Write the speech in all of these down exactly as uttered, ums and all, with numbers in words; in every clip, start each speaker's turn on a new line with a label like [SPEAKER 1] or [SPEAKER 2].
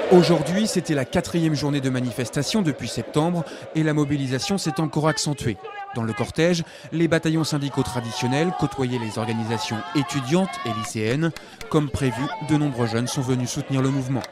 [SPEAKER 1] Aujourd'hui, c'était la quatrième journée de manifestation depuis septembre et la mobilisation s'est encore accentuée. Dans le cortège, les bataillons syndicaux traditionnels côtoyaient les organisations étudiantes et lycéennes. Comme prévu, de nombreux jeunes sont venus soutenir le mouvement.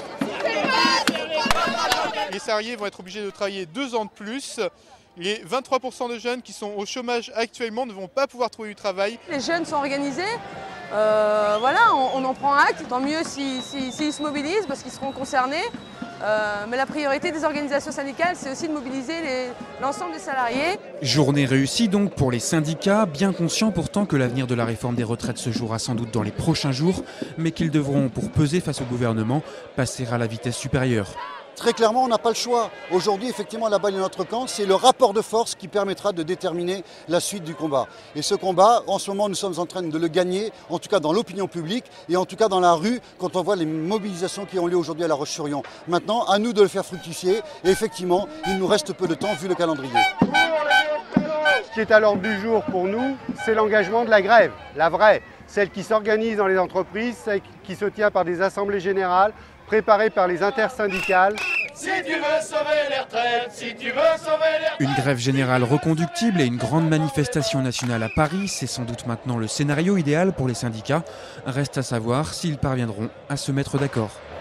[SPEAKER 2] Les salariés vont être obligés de travailler deux ans de plus. Les vingt-trois pour cent de jeunes qui sont au chômage actuellement ne vont pas pouvoir trouver du travail.
[SPEAKER 3] Les jeunes sont organisés, euh, voilà, on, on en prend acte, tant mieux s'ils si, si, si se mobilisent parce qu'ils seront concernés. Euh, mais la priorité des organisations syndicales, c'est aussi de mobiliser l'ensemble des salariés.
[SPEAKER 1] Journée réussie donc pour les syndicats, bien conscients pourtant que l'avenir de la réforme des retraites se jouera sans doute dans les prochains jours, mais qu'ils devront, pour peser face au gouvernement, passer à la vitesse supérieure.
[SPEAKER 4] Très clairement, on n'a pas le choix. Aujourd'hui, effectivement, la balle est dans notre camp. C'est le rapport de force qui permettra de déterminer la suite du combat. Et ce combat, en ce moment, nous sommes en train de le gagner, en tout cas dans l'opinion publique et en tout cas dans la rue, quand on voit les mobilisations qui ont lieu aujourd'hui à La Roche-sur-Yon. Maintenant, à nous de le faire fructifier. Et effectivement, il nous reste peu de temps vu le calendrier.
[SPEAKER 5] Ce qui est à l'ordre du jour pour nous, c'est l'engagement de la grève, la vraie. Celle qui s'organise dans les entreprises, celle qui se tient par des assemblées générales, préparée par les intersyndicales.
[SPEAKER 6] Si tu veux sauver les retraites, si tu veux sauver les...
[SPEAKER 1] Une grève générale reconductible et une grande manifestation nationale à Paris, c'est sans doute maintenant le scénario idéal pour les syndicats. Reste à savoir s'ils parviendront à se mettre d'accord.